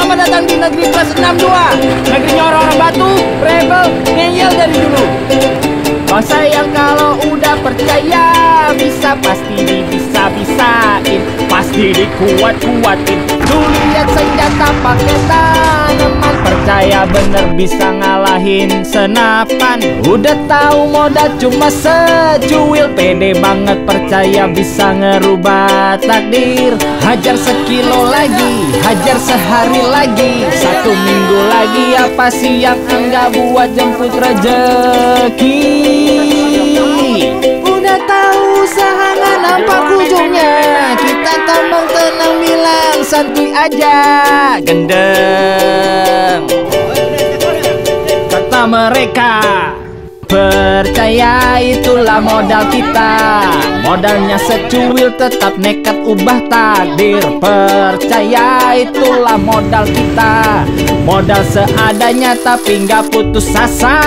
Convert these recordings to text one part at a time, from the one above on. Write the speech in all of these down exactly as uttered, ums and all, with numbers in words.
Selamat datang di negeri plus enam puluh dua. Negerinya orang-orang batu, rebel, ngeyel dari dulu. Bangsa yang kalau udah percaya bisa pasti dibisa-bisain, pasti dikuat-kuatin. Tuh lihat senjata pakai tanaman, percaya bener bisa ngalahin senapan. Udah tahu modal cuma secuil, pede banget percaya bisa ngerubah takdir. Hajar sekilo lagi, hajar sehari lagi, satu minggu lagi, apa sih yang enggak buat jemput rezeki? Udah tahu usaha nggak nampak ujungnya, kita tambang tenang bilang santuy aja, gendeng. Kata mereka, percaya itulah modal kita. Modalnya secuil tetap nekat ubah takdir. Percaya itulah modal kita. Modal seadanya tapi nggak putus asa.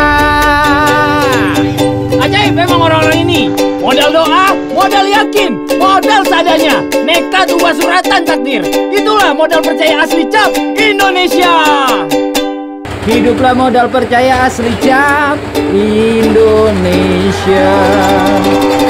Ajaib memang orang-orang ini. Modal doa, modal yakin, modal seadanya, nekat ubah suratan takdir. Itulah modal percaya asli cap Indonesia. Hiduplah modal percaya asli cap Indonesia.